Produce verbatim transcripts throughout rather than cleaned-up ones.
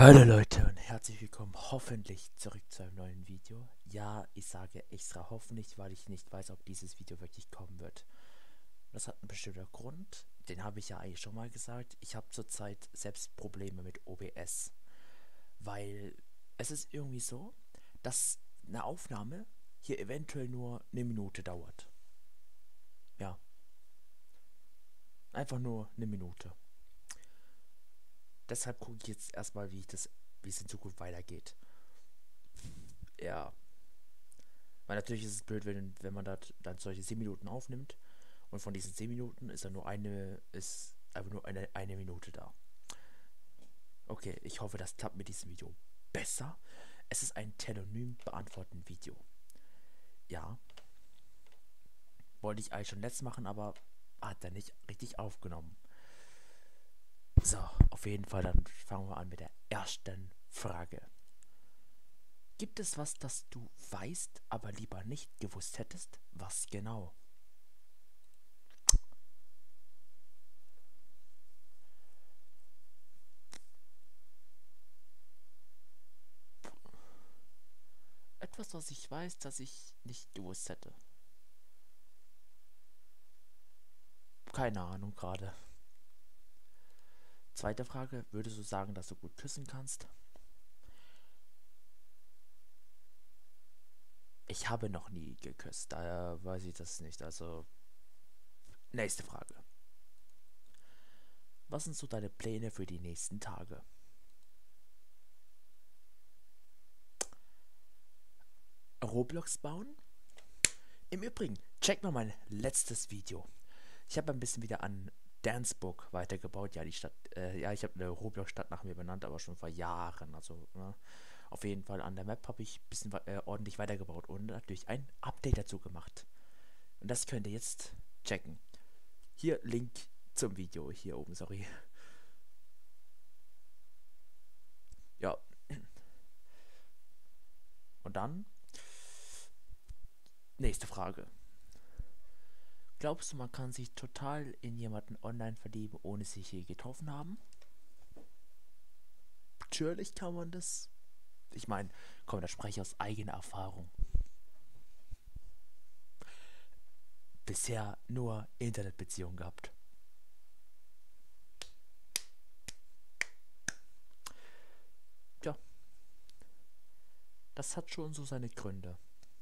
Hallo Leute und herzlich willkommen hoffentlich zurück zu einem neuen Video. Ja, ich sage extra hoffentlich, weil ich nicht weiß, ob dieses Video wirklich kommen wird. Das hat einen bestimmten Grund, den habe ich ja eigentlich schon mal gesagt. Ich habe zurzeit selbst Probleme mit O B S, weil es ist irgendwie so, dass eine Aufnahme hier eventuell nur eine Minute dauert. Ja, einfach nur eine Minute. Deshalb gucke ich jetzt erstmal, wie ich das, wie es in Zukunft weitergeht. Ja. Weil natürlich ist es blöd, wenn, wenn man dat, dann solche zehn Minuten aufnimmt und von diesen zehn Minuten ist dann nur eine, ist einfach nur eine, eine Minute da. Okay, ich hoffe, das klappt mit diesem Video besser. Es ist ein Telonym beantworten Video. Ja, wollte ich eigentlich schon letzt machen, aber hat er nicht richtig aufgenommen. So, auf jeden Fall, dann fangen wir an mit der ersten Frage. Gibt es was, das du weißt, aber lieber nicht gewusst hättest? Was genau? Etwas, was ich weiß, das ich nicht gewusst hätte. Keine Ahnung gerade. Zweite Frage, würdest du sagen, dass du gut küssen kannst? Ich habe noch nie geküsst, daher weiß ich das nicht. Also, nächste Frage. Was sind so deine Pläne für die nächsten Tage? Roblox bauen? Im Übrigen, check mal mein letztes Video. Ich habe ein bisschen wieder an Dancebook weitergebaut. Ja, die Stadt, äh, ja, ich habe eine Roblox-Stadt nach mir benannt, aber schon vor Jahren. Also, ne? Auf jeden Fall an der Map habe ich ein bisschen äh, ordentlich weitergebaut und natürlich ein Update dazu gemacht. Und das könnt ihr jetzt checken. Hier Link zum Video, hier oben, sorry. Ja. Und dann, nächste Frage. Glaubst du, man kann sich total in jemanden online verlieben, ohne sich je getroffen haben? Natürlich kann man das. Ich meine, komm, da spreche ich aus eigener Erfahrung. Bisher nur Internetbeziehungen gehabt. Ja, das hat schon so seine Gründe.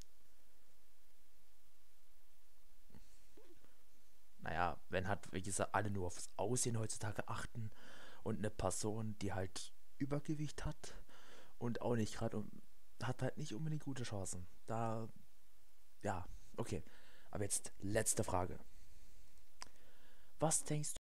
Naja, wenn halt, wie gesagt, alle nur aufs Aussehen heutzutage achten und eine Person, die halt Übergewicht hat und auch nicht gerade, hat halt nicht unbedingt gute Chancen. Da, ja, okay. Aber jetzt letzte Frage. Was denkst du?